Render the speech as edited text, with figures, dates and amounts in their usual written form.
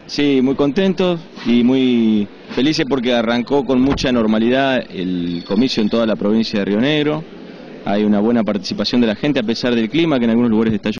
Sí, muy contentos y muy felices porque arrancó con mucha normalidad el comicio en toda la provincia de Río Negro. Hay una buena participación de la gente a pesar del clima, que en algunos lugares está